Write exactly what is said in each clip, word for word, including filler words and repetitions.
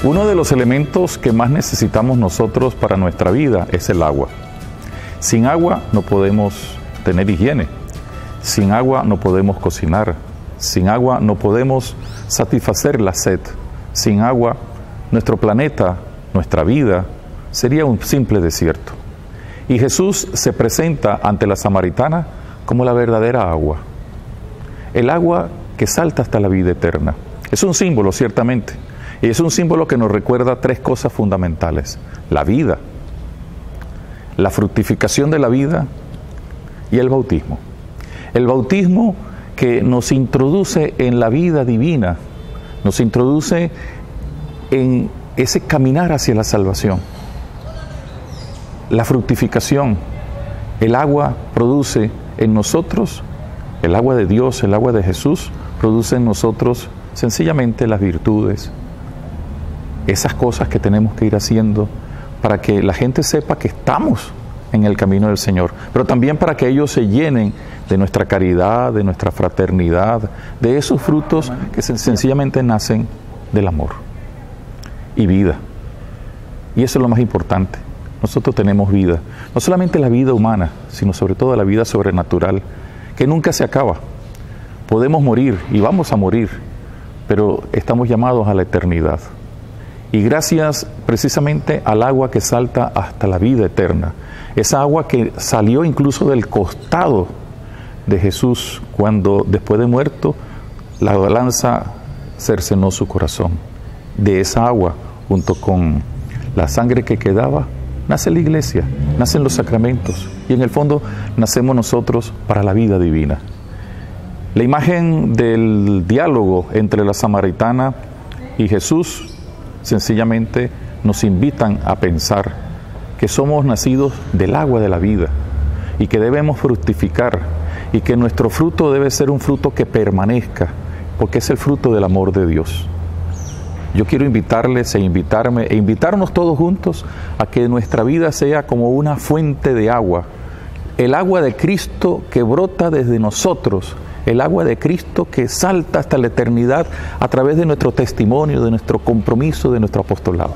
Uno de los elementos que más necesitamos nosotros para nuestra vida es el agua. Sin agua no podemos tener higiene. Sin agua no podemos cocinar. Sin agua no podemos satisfacer la sed. Sin agua, nuestro planeta, nuestra vida, sería un simple desierto. Y Jesús se presenta ante la samaritana como la verdadera agua. El agua que salta hasta la vida eterna. Es un símbolo, ciertamente. Y es un símbolo que nos recuerda tres cosas fundamentales. La vida, la fructificación de la vida y el bautismo. El bautismo que nos introduce en la vida divina, nos introduce en ese caminar hacia la salvación. La fructificación, el agua produce en nosotros, el agua de Dios, el agua de Jesús, produce en nosotros sencillamente las virtudes, esas cosas que tenemos que ir haciendo para que la gente sepa que estamos en el camino del Señor, pero también para que ellos se llenen de nuestra caridad, de nuestra fraternidad, de esos frutos que sencillamente nacen del amor y vida. Y eso es lo más importante. Nosotros tenemos vida, no solamente la vida humana, sino sobre todo la vida sobrenatural, que nunca se acaba. Podemos morir y vamos a morir, pero estamos llamados a la eternidad. Y gracias precisamente al agua que salta hasta la vida eterna, esa agua que salió incluso del costado de Jesús cuando después de muerto la balanza cercenó su corazón. De esa agua, junto con la sangre que quedaba, nace la iglesia, nacen los sacramentos y en el fondo nacemos nosotros para la vida divina. La imagen del diálogo entre la samaritana y Jesús sencillamente nos invitan a pensar que somos nacidos del agua de la vida y que debemos fructificar y que nuestro fruto debe ser un fruto que permanezca, porque es el fruto del amor de Dios. Yo quiero invitarles e invitarme e invitarnos todos juntos a que nuestra vida sea como una fuente de agua, el agua de Cristo que brota desde nosotros, el agua de Cristo que salta hasta la eternidad a través de nuestro testimonio, de nuestro compromiso, de nuestro apostolado.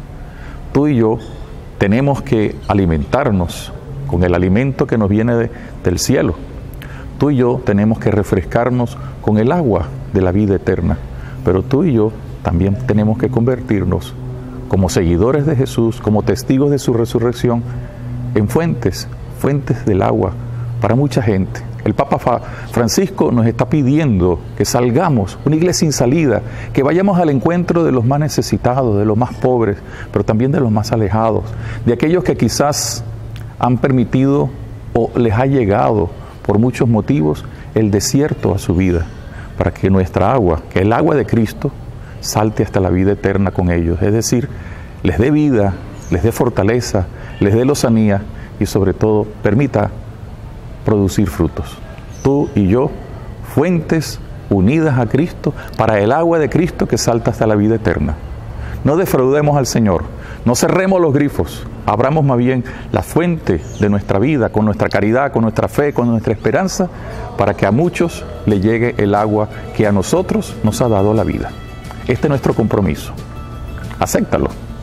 Tú y yo tenemos que alimentarnos con el alimento que nos viene de, del cielo. Tú y yo tenemos que refrescarnos con el agua de la vida eterna, pero tú y yo también tenemos que convertirnos como seguidores de Jesús, como testigos de su resurrección, en fuentes, fuentes del agua para mucha gente. El Papa Francisco nos está pidiendo que salgamos, una iglesia sin salida, que vayamos al encuentro de los más necesitados, de los más pobres, pero también de los más alejados, de aquellos que quizás han permitido o les ha llegado por muchos motivos el desierto a su vida, para que nuestra agua, que es el agua de Cristo, salte hasta la vida eterna con ellos, es decir, les dé vida, les dé fortaleza, les dé lozanía y sobre todo permita producir frutos. Tú y yo, fuentes unidas a Cristo para el agua de Cristo que salta hasta la vida eterna. No defraudemos al Señor, no cerremos los grifos, abramos más bien la fuente de nuestra vida con nuestra caridad, con nuestra fe, con nuestra esperanza, para que a muchos le llegue el agua que a nosotros nos ha dado la vida. Este es nuestro compromiso. Acéptalo.